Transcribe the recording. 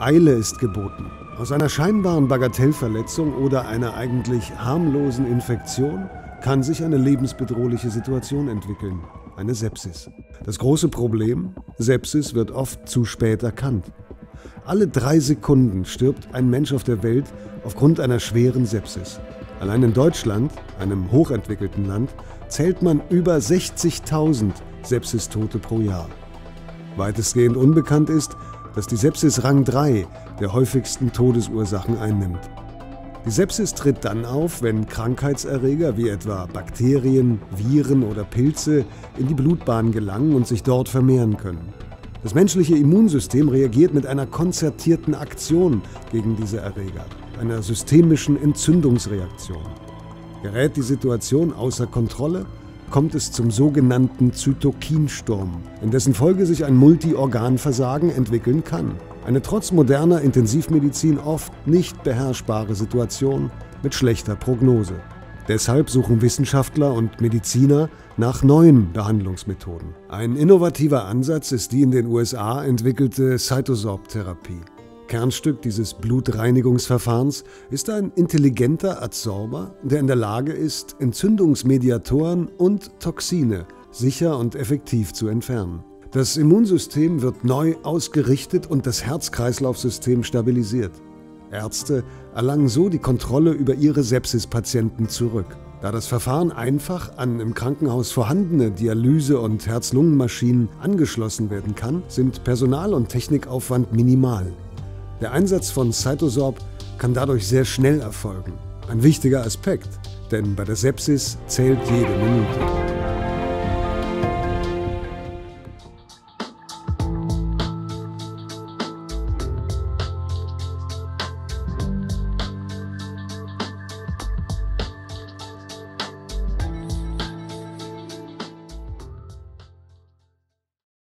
Eile ist geboten. Aus einer scheinbaren Bagatellverletzung oder einer eigentlich harmlosen Infektion kann sich eine lebensbedrohliche Situation entwickeln, eine Sepsis. Das große Problem: Sepsis wird oft zu spät erkannt. Alle 3 Sekunden stirbt ein Mensch auf der Welt aufgrund einer schweren Sepsis. Allein in Deutschland, einem hochentwickelten Land, zählt man über 60.000 Sepsistote pro Jahr. Weitestgehend unbekannt ist, dass die Sepsis Rang 3 der häufigsten Todesursachen einnimmt. Die Sepsis tritt dann auf, wenn Krankheitserreger wie etwa Bakterien, Viren oder Pilze in die Blutbahn gelangen und sich dort vermehren können. Das menschliche Immunsystem reagiert mit einer konzertierten Aktion gegen diese Erreger, einer systemischen Entzündungsreaktion. Gerät die Situation außer Kontrolle, kommt es zum sogenannten Zytokinsturm, in dessen Folge sich ein Multiorganversagen entwickeln kann. Eine trotz moderner Intensivmedizin oft nicht beherrschbare Situation mit schlechter Prognose. Deshalb suchen Wissenschaftler und Mediziner nach neuen Behandlungsmethoden. Ein innovativer Ansatz ist die in den USA entwickelte CytoSorb-Therapie. Kernstück dieses Blutreinigungsverfahrens ist ein intelligenter Adsorber, der in der Lage ist, Entzündungsmediatoren und Toxine sicher und effektiv zu entfernen. Das Immunsystem wird neu ausgerichtet und das Herz-Kreislauf-System stabilisiert. Ärzte erlangen so die Kontrolle über ihre Sepsispatienten zurück. Da das Verfahren einfach an im Krankenhaus vorhandene Dialyse- und Herz-Lungen-Maschinen angeschlossen werden kann, sind Personal- und Technikaufwand minimal. Der Einsatz von CytoSorb kann dadurch sehr schnell erfolgen. Ein wichtiger Aspekt, denn bei der Sepsis zählt jede Minute.